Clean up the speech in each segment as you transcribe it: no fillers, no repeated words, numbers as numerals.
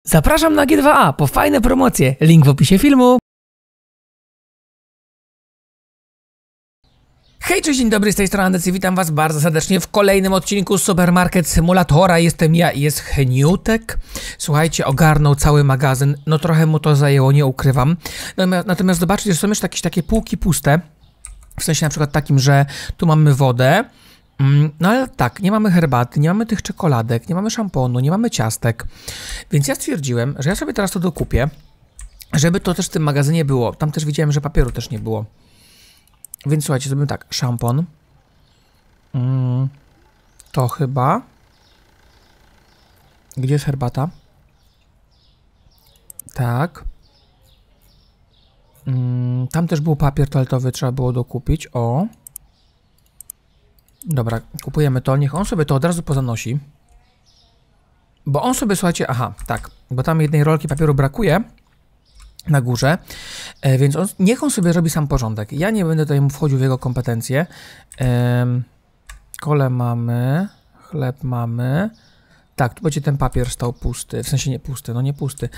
Zapraszam na G2A po fajne promocje. Link w opisie filmu. Hej, cześć, dzień dobry, z tej strony Andecy, witam was bardzo serdecznie w kolejnym odcinku Supermarket Simulatora. Jestem ja i jest Heniutek. Słuchajcie, ogarnął cały magazyn, no trochę mu to zajęło, nie ukrywam. Natomiast zobaczcie, że są już jakieś takie półki puste. W sensie na przykład takim, że tu mamy wodę, no ale tak, nie mamy herbaty, nie mamy tych czekoladek, nie mamy szamponu, nie mamy ciastek. Więc ja stwierdziłem, że ja sobie teraz to dokupię, żeby to też w tym magazynie było. Tam też widziałem, że papieru też nie było. Więc słuchajcie, zrobimy tak, szampon. To chyba. Gdzie jest herbata? Tak. Tam też był papier toaletowy, trzeba było dokupić. O. Dobra, kupujemy to. Niech on sobie to od razu pozanosi. Bo on sobie, słuchajcie, aha, tak. Bo tam jednej rolki papieru brakuje na górze, więc niech on sobie robi sam porządek. Ja nie będę tutaj mu wchodził w jego kompetencje. Kole mamy, chleb mamy. Tak, tu będzie ten papier stał pusty, w sensie nie pusty, no nie pusty.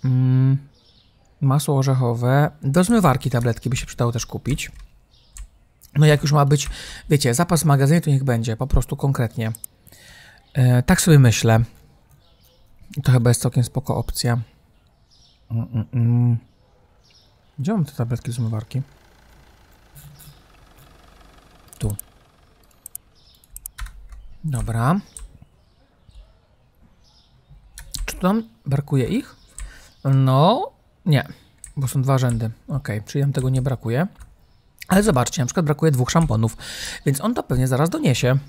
Masło orzechowe. Do zmywarki tabletki by się przydało też kupić. No jak już ma być, wiecie, zapas w magazynie, to niech będzie, po prostu konkretnie. Tak sobie myślę. To chyba jest całkiem spoko opcja. Gdzie mam te tabletki z zmywarki? Tu. Dobra. Czy tam brakuje ich? No, nie. Bo są dwa rzędy. Ok, czyli nam tego nie brakuje. Ale zobaczcie, na przykład brakuje 2 szamponów. Więc on to pewnie zaraz doniesie.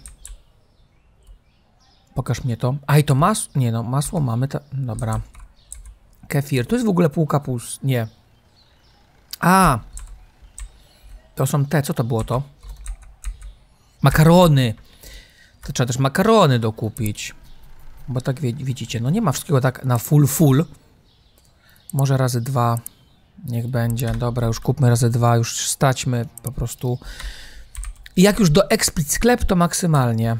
Pokaż mnie to. A i to masło. Nie no, masło mamy. Dobra. Kefir. Tu jest w ogóle półka pust. Nie. A. To są te. Co to było to? Makarony. To trzeba też makarony dokupić. Bo tak widzicie. No nie ma wszystkiego tak na full. Może razy 2. Niech będzie. Dobra, już kupmy razy 2. Już staćmy po prostu. I jak już do Explit sklep, to maksymalnie.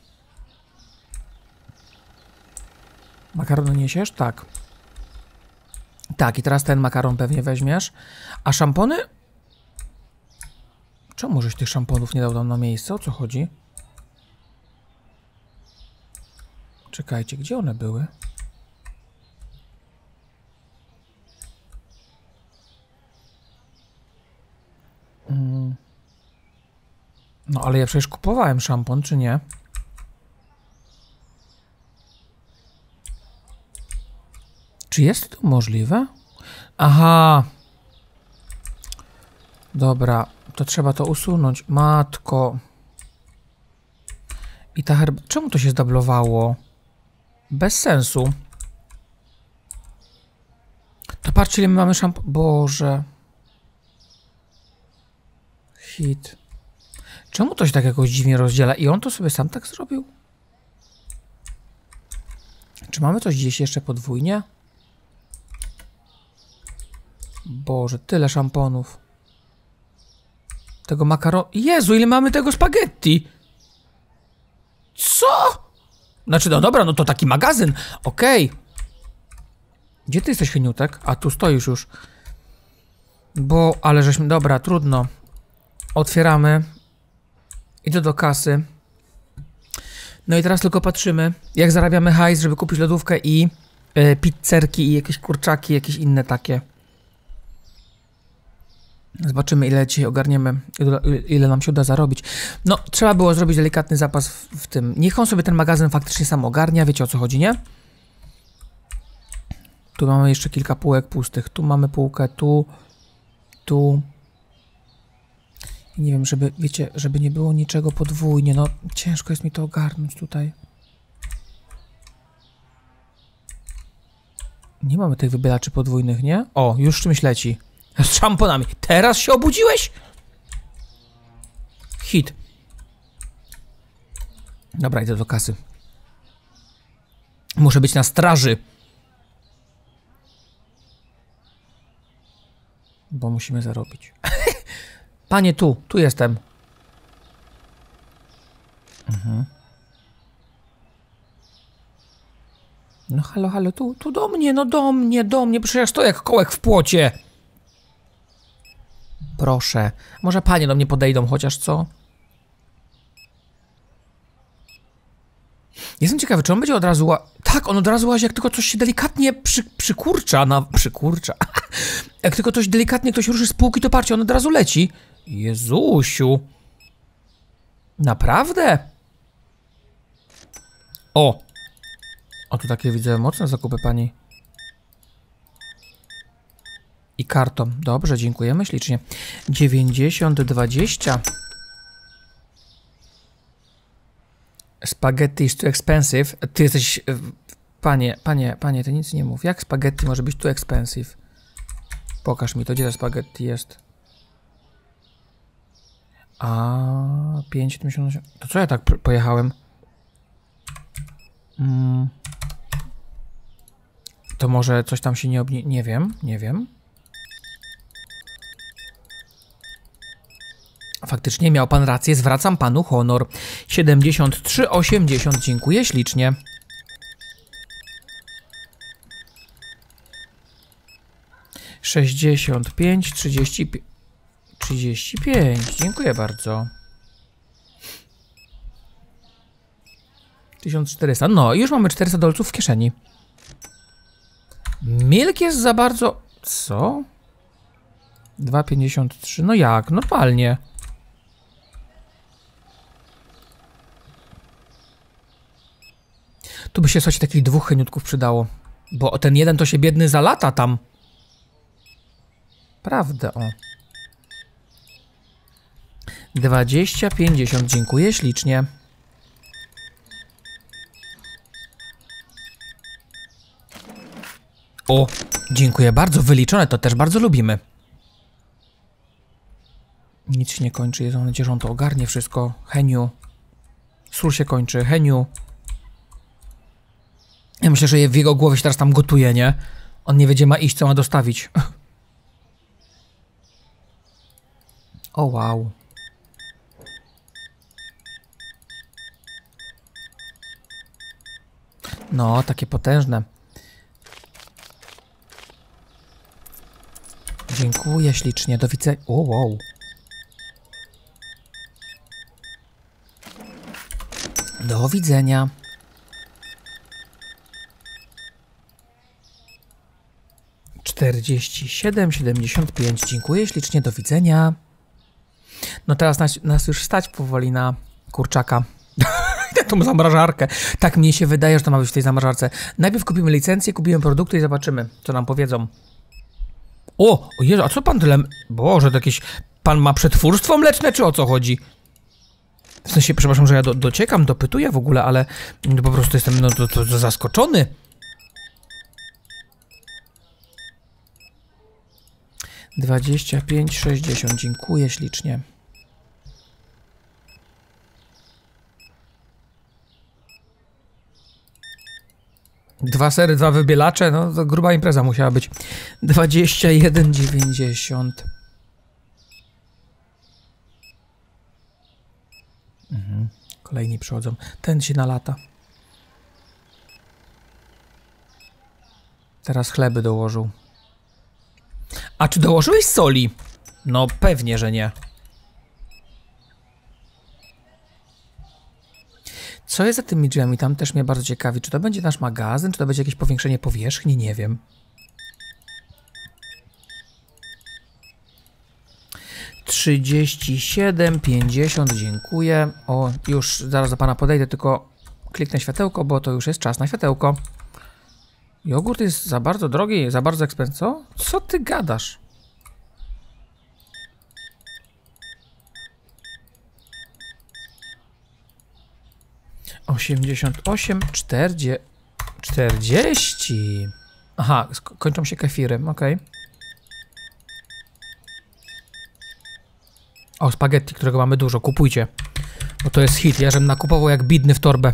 Makaron niesiesz? Tak. Tak, i teraz ten makaron pewnie weźmiesz. A szampony? Czemu żeś tych szamponów nie dał tam na miejsce? O co chodzi? Czekajcie, gdzie one były? No, ale ja przecież kupowałem szampon, czy nie? Czy jest to możliwe? Aha. Dobra, to trzeba to usunąć. Matko. I ta herbata... Czemu to się zdablowało? Bez sensu. To patrzcie, ile my mamy szampon... Boże. Hit. Czemu to się tak jakoś dziwnie rozdziela? I on to sobie sam tak zrobił? Czy mamy coś gdzieś jeszcze podwójnie? Boże, tyle szamponów. Tego makaronu... Jezu, ile mamy tego spaghetti! Co? Znaczy, no dobra, no to taki magazyn. Okej. Gdzie ty jesteś, Heniutek? A, tu stoisz już. Bo, ale żeśmy... Dobra, trudno. Otwieramy. Idę do kasy. No i teraz tylko patrzymy, jak zarabiamy hajs, żeby kupić lodówkę i pizzerki i jakieś kurczaki, jakieś inne takie. Zobaczymy, ile dzisiaj ogarniemy, ile nam się uda zarobić. No, trzeba było zrobić delikatny zapas w tym. Niech on sobie ten magazyn faktycznie sam ogarnia, wiecie o co chodzi, nie? Tu mamy jeszcze kilka półek pustych. Tu mamy półkę, tu. I nie wiem, żeby, wiecie, żeby nie było niczego podwójnie. No, ciężko jest mi to ogarnąć tutaj. Nie mamy tych wybielaczy podwójnych, nie? O, już czymś leci. Z szamponami. Teraz się obudziłeś? Hit. Dobra, idę do kasy. Muszę być na straży. Bo musimy zarobić. Panie, tu jestem. No halo, halo, tu do mnie, no do mnie, przecież ja stoję jak kołek w płocie. Proszę, może panie do mnie podejdą chociaż, co? Jestem ciekawy, czy on będzie od razu... Tak, on od razu łazi, jak tylko coś się delikatnie przykurcza. Jak tylko coś delikatnie ktoś ruszy z półki, to patrzcie, on od razu leci. Jezusiu. Naprawdę? O! O, tu takie widzę mocne zakupy pani. I kartą. Dobrze, dziękujemy ślicznie. 90-20. Spaghetti is too expensive. Ty jesteś... Panie, ty nic nie mów. Jak spaghetti może być too expensive? Pokaż mi to, gdzie to spaghetti jest. A 5,78. To co ja tak pojechałem? To może coś tam się nie Nie wiem. Faktycznie miał pan rację, zwracam panu honor. 73,80, dziękuję ślicznie. $65, 35, dziękuję bardzo. 1400, no już mamy $400 w kieszeni. Milk jest za bardzo... Co? 2,53, no jak? Normalnie. Tu by się coś takich dwóch cheniutków przydało. Bo ten jeden to się biedny zalata tam. Prawda, o. 20,50, dziękuję ślicznie. O, dziękuję bardzo, wyliczone, to też bardzo lubimy. Nic się nie kończy, jest, mam nadzieję, że on to ogarnie wszystko. Heniu. Sól się kończy, Heniu. Ja myślę, że w jego głowie się teraz tam gotuje, nie? On nie wie, gdzie ma iść, co ma dostawić. O, wow. No, takie potężne. Dziękuję ślicznie, do widzenia. O, wow. Do widzenia. $47,75. Dziękuję ślicznie, do widzenia. No teraz nas już stać powoli na kurczaka. Tą zamrażarkę. Tak mnie się wydaje, że to ma być w tej zamrażarce. Najpierw kupimy licencję, kupimy produkty i zobaczymy, co nam powiedzą. O Jezu, a co pan tyle... Boże, to jakieś... Pan ma przetwórstwo mleczne, czy o co chodzi? W sensie, przepraszam, że ja dociekam, dopytuję w ogóle, ale po prostu jestem to zaskoczony. $25,60, dziękuję ślicznie. Dwa sery, dwa wybielacze, no to gruba impreza musiała być. 21,90. Kolejni przychodzą. Ten się nalata. Teraz chleby dołożył. A czy dołożyłeś soli? No pewnie, że nie. Co jest za tymi drzwiami? Tam też mnie bardzo ciekawi. Czy to będzie nasz magazyn? Czy to będzie jakieś powiększenie powierzchni? Nie wiem. 37,50, dziękuję. O, już zaraz do pana podejdę, tylko kliknę światełko, bo to już jest czas na światełko. Jogurt jest za bardzo drogi, za bardzo ekspenso? Co ty gadasz? $88, 40. Aha, kończą się kefiry, okej. O, spaghetti, którego mamy dużo, kupujcie. Bo to jest hit, ja żem nakupował jak bidny w torbę.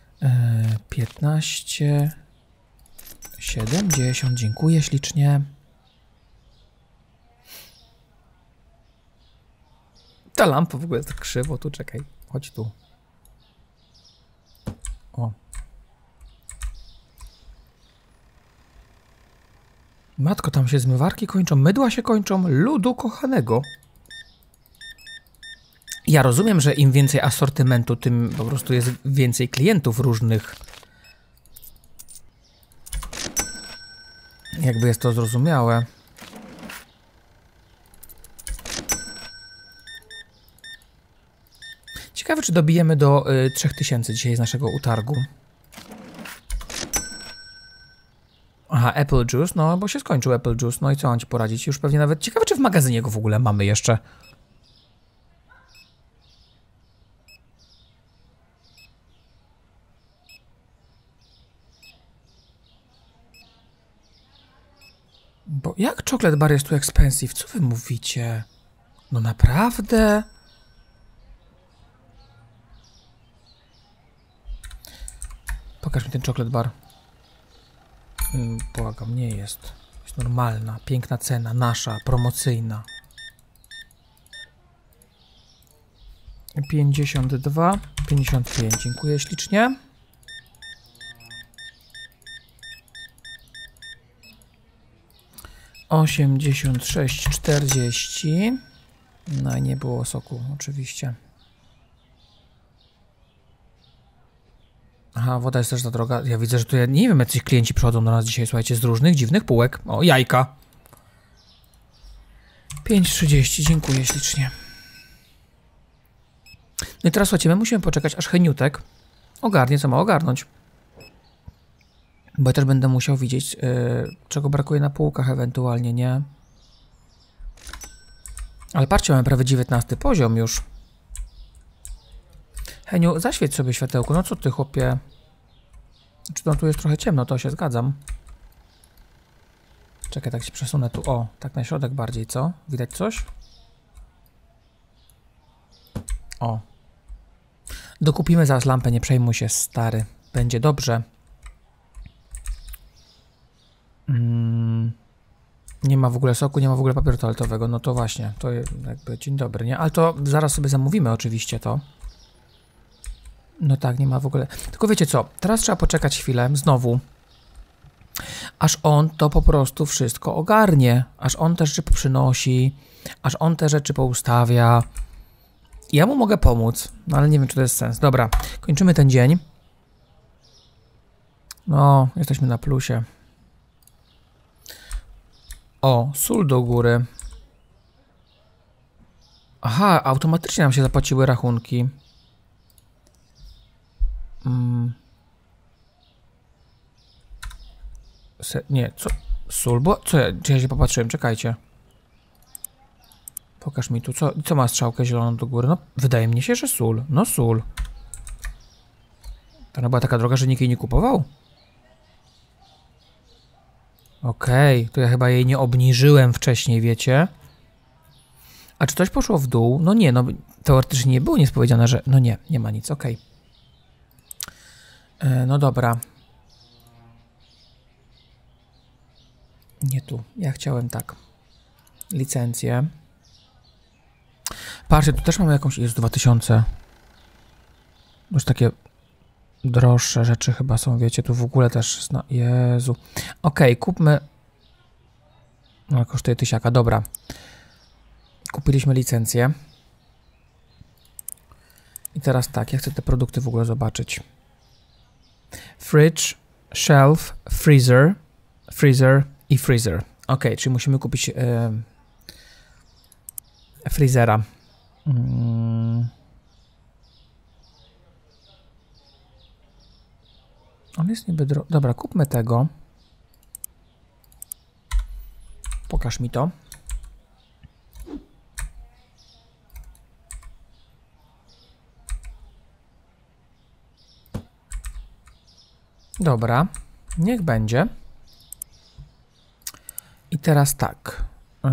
$15,70, dziękuję ślicznie. Ta lampa w ogóle jest tak krzywo, tu czekaj. Chodź tu. O. Matko, tam się zmywarki kończą, mydła się kończą, ludu kochanego. Ja rozumiem, że im więcej asortymentu, tym po prostu jest więcej klientów różnych. Jakby jest to zrozumiałe. Ciekawe, czy dobijemy do 3000 dzisiaj z naszego utargu. Aha, Apple Juice, no bo się skończył Apple Juice, no i co mam ci poradzić? Już pewnie nawet... Ciekawe, czy w magazynie go w ogóle mamy jeszcze. Bo jak chocolate bar jest tu expensive? Co wy mówicie? No naprawdę? Pokaż mi ten chocolate bar. Błagam, nie jest. Jest normalna, piękna cena, nasza, promocyjna. 52, 55. Dziękuję ślicznie. Osiemdziesiąt 40. No i nie było soku, oczywiście. Aha, woda jest też za droga. Ja widzę, że tu ja nie wiem, jacyś klienci przychodzą do nas dzisiaj, słuchajcie, z różnych dziwnych półek. O, jajka. 5,30, dziękuję ślicznie. No i teraz słuchajcie, my musimy poczekać, aż Heniutek ogarnie, co ma ogarnąć. Bo ja też będę musiał widzieć, czego brakuje na półkach ewentualnie, nie? Ale patrzcie, mamy prawie 19 poziom już. Heniu, zaświeć sobie światełko. No co ty, chłopie? Czy no tu jest trochę ciemno, to się zgadzam. Czekaj, tak się przesunę tu. O, tak na środek bardziej, co? Widać coś? O. Dokupimy zaraz lampę, nie przejmuj się, stary. Będzie dobrze. Nie ma w ogóle soku, nie ma w ogóle papieru toaletowego. No to właśnie, to jakby dzień dobry, nie? Ale to zaraz sobie zamówimy oczywiście to. No tak, nie ma w ogóle. Tylko wiecie co, teraz trzeba poczekać chwilę, znowu. Aż on to po prostu wszystko ogarnie. Aż on te rzeczy przynosi. Aż on te rzeczy poustawia. Ja mu mogę pomóc, no ale nie wiem, czy to jest sens. Dobra, kończymy ten dzień. No, jesteśmy na plusie. O, sól do góry. Aha, automatycznie nam się zapłaciły rachunki. Nie, co? Sól? Bo co ja się popatrzyłem? Czekajcie. Pokaż mi tu, co ma strzałkę zieloną do góry? No, wydaje mi się, że sól. No, sól. To ona była taka droga, że nikt jej nie kupował? Okej, to ja chyba jej nie obniżyłem wcześniej, wiecie? A czy coś poszło w dół? No nie, no teoretycznie nie było nic powiedziane, że... No nie, nie ma nic, okej. No dobra. Nie tu, ja chciałem tak. Licencję. Patrzcie, tu też mamy jakąś... Jest 2000. Już takie droższe rzeczy chyba są, wiecie, tu w ogóle też... No, Jezu. Okej, kupmy... No, kosztuje 1000, dobra. Kupiliśmy licencję. I teraz tak, ja chcę te produkty w ogóle zobaczyć. Fridge, shelf, freezer, freezer i freezer. Ok, czyli musimy kupić freezera. On jest niby drogi. Dobra, kupmy tego. Pokaż mi to. Dobra, niech będzie. I teraz tak.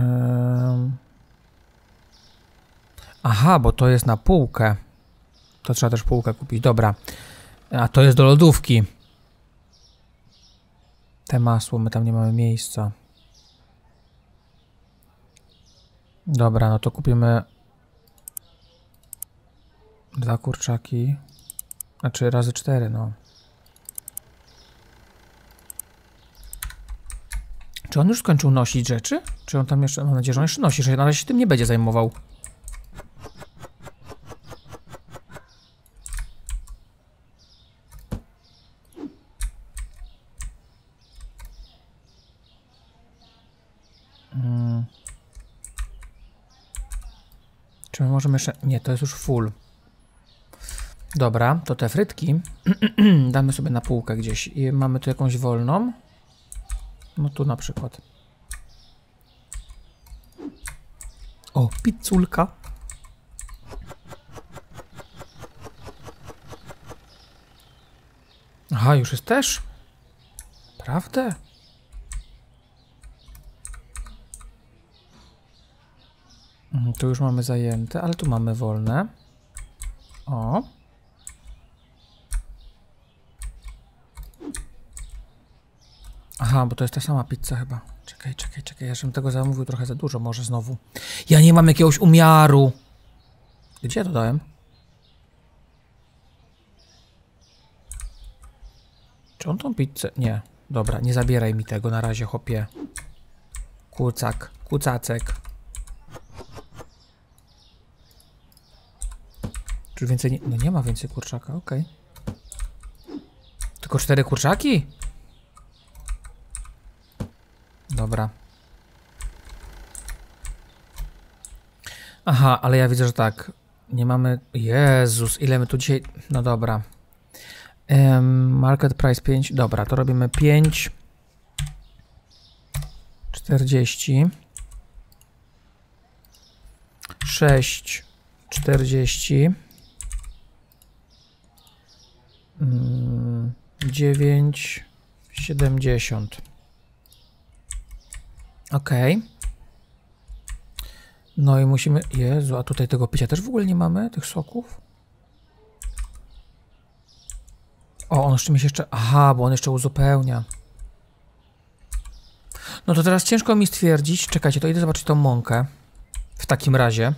Aha, bo to jest na półkę. To trzeba też półkę kupić. Dobra. A to jest do lodówki. Te masło, my tam nie mamy miejsca. Dobra, no to kupimy 2 kurczaki. Znaczy razy 4, no. Czy on już skończył nosić rzeczy? Czy on tam jeszcze... Mam nadzieję, że on jeszcze nosi, że na razie się tym nie będzie zajmował. Czy my możemy jeszcze... Nie, to jest już full. Dobra, to te frytki damy sobie na półkę gdzieś. I mamy tu jakąś wolną. No tu na przykład. O, pizzulka. Aha, już jest też. Prawda? Tu już mamy zajęte, ale tu mamy wolne. O. Aha, bo to jest ta sama pizza chyba. Czekaj. Ja żebym tego zamówił trochę za dużo może znowu. Ja nie mam jakiegoś umiaru. Gdzie ja to dałem? Czy on tą pizzę... Nie. Dobra, nie zabieraj mi tego na razie, chłopie. Kucacek. Czy więcej nie... No nie ma więcej kurczaka, okej. Tylko 4 kurczaki? Dobra. Aha, ale ja widzę, że tak. Nie mamy... Jezus, ile my tu dzisiaj... No dobra. Market price 5. Dobra, to robimy 5. 40. 6. 40. 9. 70. Okej. No i musimy... Jezu, a tutaj tego picia też w ogóle nie mamy? Tych soków? O, on jeszcze mi się jeszcze... Aha, bo on jeszcze uzupełnia. No to teraz ciężko mi stwierdzić... Czekajcie, to idę zobaczyć tą mąkę. W takim razie.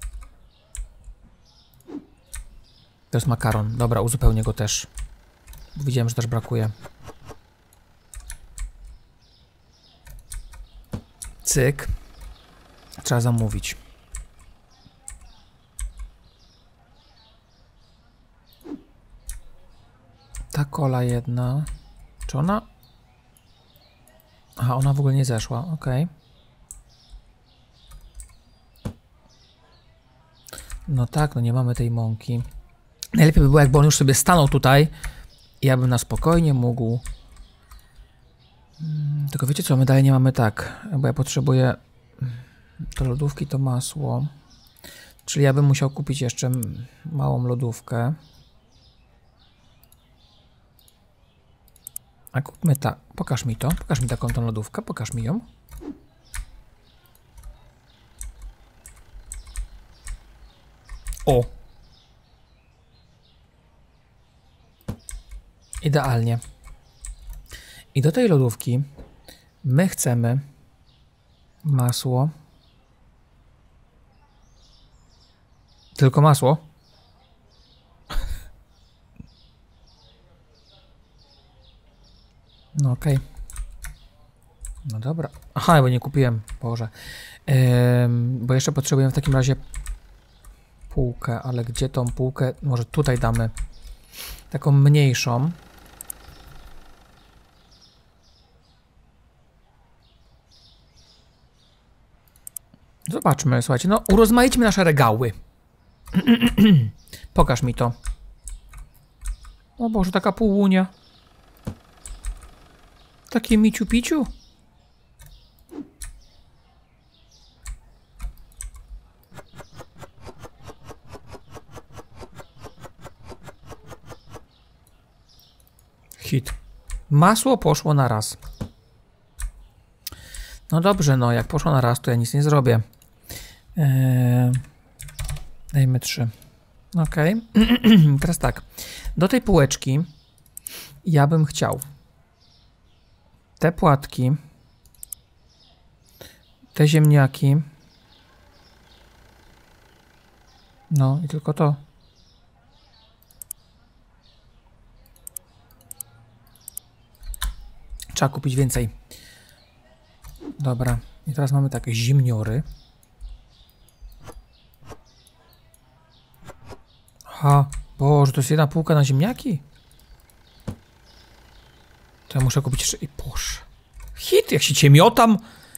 To jest makaron. Dobra, uzupełnię go też. Bo widziałem, że też brakuje. Cyk. Trzeba zamówić. Ta kola jedna. Czy ona... Aha, ona w ogóle nie zeszła. Okej. No tak, no nie mamy tej mąki. Najlepiej by było, jakby on już sobie stanął tutaj i ja bym na spokojnie mógł... Tylko wiecie co, my dalej nie mamy tak, bo ja potrzebuję do lodówki to masło. Czyli ja bym musiał kupić jeszcze małą lodówkę. A kupmy tak. Pokaż mi to. Pokaż mi taką tą lodówkę. Pokaż mi ją. O! Idealnie. I do tej lodówki my chcemy masło. Tylko masło? No okej. No dobra. Aha, bo nie kupiłem. Boże. Bo jeszcze potrzebujemy w takim razie półkę, ale gdzie tą półkę? Może tutaj damy taką mniejszą. Zobaczmy, słuchajcie, no urozmaićmy nasze regały. Pokaż mi to. O Boże, taka półłunia. Takie miciu-piciu. Hit. Masło poszło na raz. No dobrze, no jak poszło na raz, to ja nic nie zrobię. Dajmy 3. Okej. Teraz tak. Do tej półeczki ja bym chciał te płatki, te ziemniaki. No i tylko to. Trzeba kupić więcej. Dobra. I teraz mamy takie zimniory. Aha. Boże, to jest jedna półka na ziemniaki? To ja muszę kupić jeszcze... I Boże. Hit, jak się ciemiotam.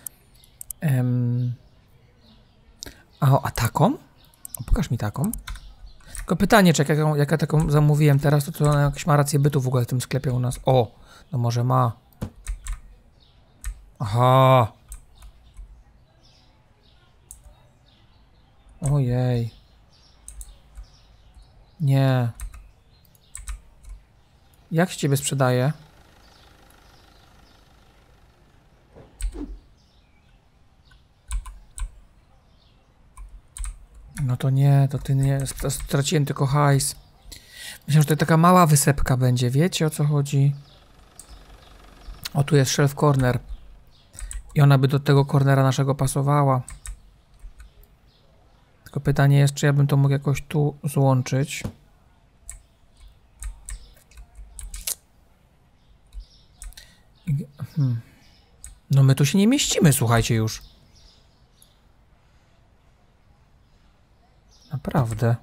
A taką? O, pokaż mi taką. Tylko pytanie, czy jak ja taką zamówiłem teraz, to ona jakąś ma rację bytu w ogóle w tym sklepie u nas. O, no może ma. Aha. Ojej. Nie. Jak się ciebie sprzedaje? No to nie, to ty nie. Straciłem tylko hajs. Myślę, że to taka mała wysepka będzie. Wiecie, o co chodzi? O, tu jest shelf corner. I ona by do tego cornera naszego pasowała. Tylko pytanie jest, czy ja bym to mógł jakoś tu złączyć. No my tu się nie mieścimy, słuchajcie już. Naprawdę.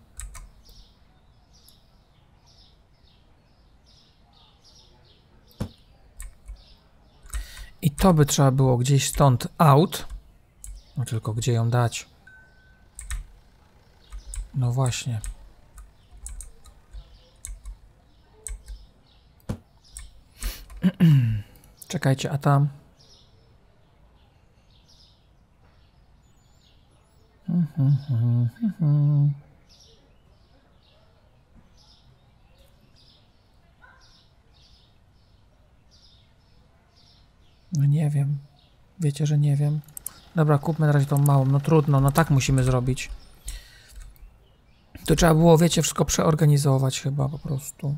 I to by trzeba było gdzieś stąd out. No tylko gdzie ją dać? No właśnie. Czekajcie, a tam... No nie wiem. Wiecie, że nie wiem. Dobra, kupmy na razie tą małą. No trudno, no tak musimy zrobić. To trzeba było, wiecie, wszystko przeorganizować chyba po prostu.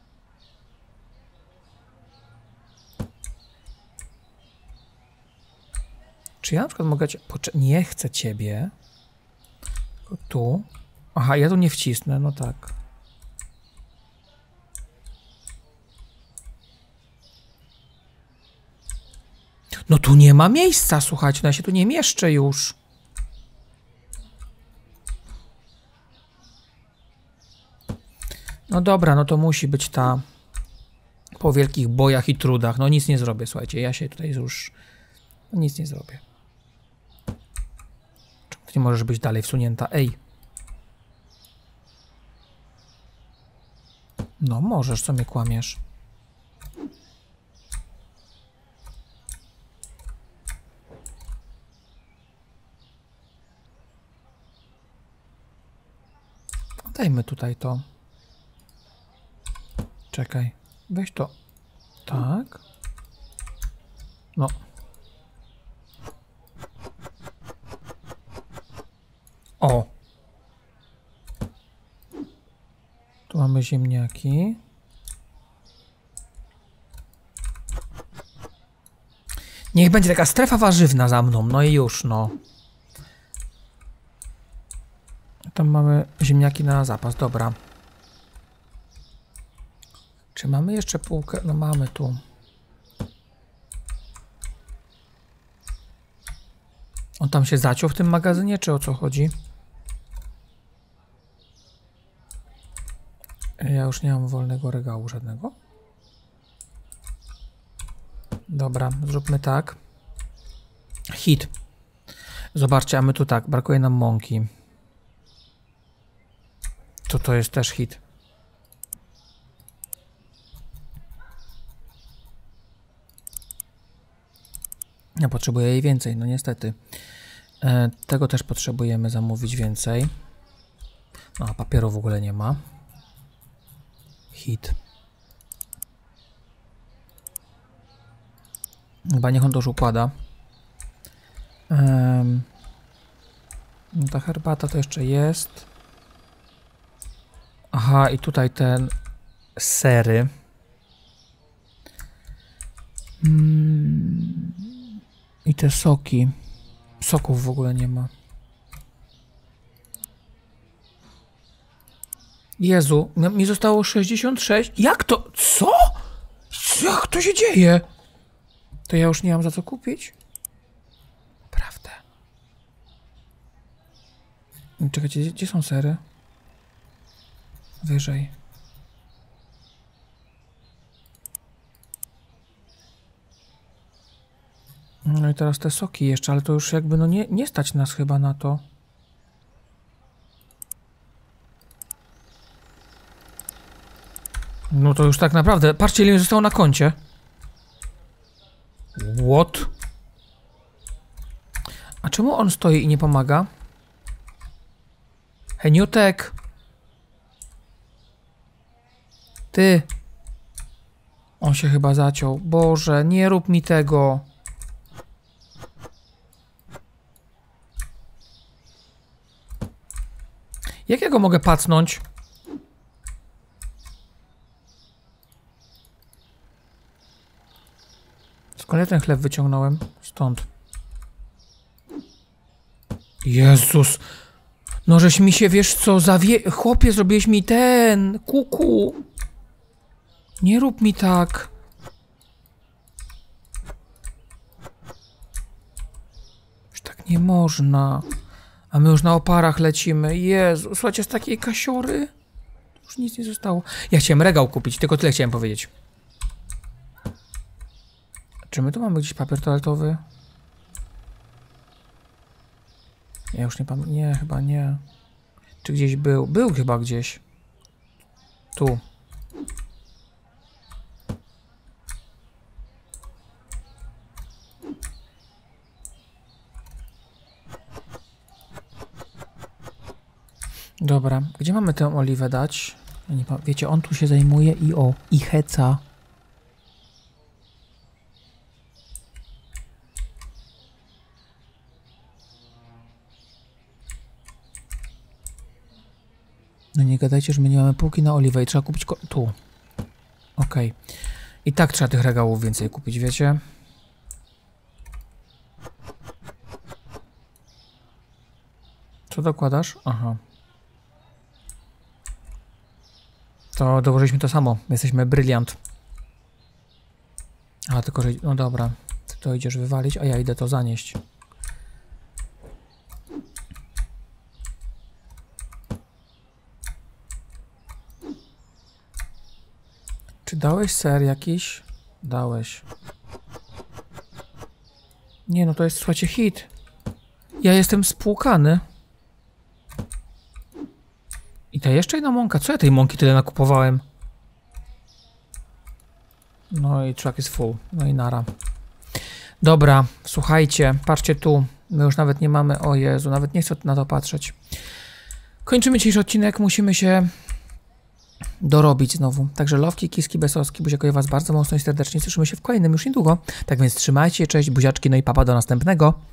Czy ja na przykład mogę cię... Nie chcę ciebie. Tylko tu. Aha, ja tu nie wcisnę, no tak. No tu nie ma miejsca, słuchajcie, no ja się tu nie mieszczę już. No dobra, no to musi być ta... Po wielkich bojach i trudach. No nic nie zrobię, słuchajcie, ja się tutaj już... No, nic nie zrobię. Czemu ty nie możesz być dalej wsunięta? Ej. No możesz, co mnie kłamiesz? Dajmy tutaj to. Czekaj. Weź to. Tak. No. O. Tu mamy ziemniaki. Niech będzie taka strefa warzywna za mną. No i już, no. Tam mamy ziemniaki na zapas, dobra. Czy mamy jeszcze półkę? No mamy tu. On tam się zaciął w tym magazynie, czy o co chodzi? Ja już nie mam wolnego regału żadnego. Dobra, zróbmy tak. Hit. Zobaczcie, a my tu tak, brakuje nam mąki. To jest też hit. Ja potrzebuję jej więcej, no niestety. Tego też potrzebujemy zamówić więcej. No, a papieru w ogóle nie ma. Hit. Chyba niech on to już układa. No ta herbata to jeszcze jest. Aha, i tutaj ten sery. I te soki. Soków w ogóle nie ma. Jezu, mi zostało 66. Jak to? Co? Jak to się dzieje? To ja już nie mam za co kupić? Prawda. Czekajcie, gdzie są sery? Wyżej. No i teraz te soki jeszcze, ale to już jakby no nie stać nas chyba na to. No to już tak naprawdę. Patrzcie, ile mi zostało na koncie. What? A czemu on stoi i nie pomaga? Heniutek! Ty! On się chyba zaciął. Boże, nie rób mi tego. Jak ja go mogę pacnąć? Skąd ja ten chleb wyciągnąłem? Stąd. Jezus! No żeś mi się, wiesz co, Chłopie, zrobiłeś mi ten... Kuku! Nie rób mi tak. Już tak nie można. A my już na oparach lecimy. Jezu, słuchajcie, z takiej kasiory już nic nie zostało. Ja chciałem regał kupić, tylko tyle chciałem powiedzieć. Czy my tu mamy gdzieś papier toaletowy? Ja już nie pamiętam. Nie, chyba nie. Czy gdzieś był? Był chyba gdzieś. Tu. Dobra, gdzie mamy tę oliwę dać? Ja nie wiecie, on tu się zajmuje i heca. No nie gadajcie, że my nie mamy półki na oliwę i trzeba kupić tu. Okej. I tak trzeba tych regałów więcej kupić, wiecie? Co dokładasz? Aha. To dołożyliśmy to samo. Jesteśmy bryliant. A tylko, że... No dobra. Ty to idziesz wywalić, a ja idę to zanieść. Czy dałeś ser jakiś? Dałeś. Nie no, to jest, słuchajcie, hit. Ja jestem spłukany. I ta jeszcze jedna mąka. Co ja tej mąki tyle nakupowałem? No i truck jest full. No i nara. Dobra, słuchajcie, patrzcie tu. My już nawet nie mamy... O Jezu, nawet nie chcę na to patrzeć. Kończymy dzisiejszy odcinek. Musimy się dorobić znowu. Także lowki, kiski, besoski. Buziakuję was bardzo mocno i serdecznie. Słyszymy się w kolejnym już niedługo. Tak więc trzymajcie się, cześć, buziaczki, no i papa, do następnego.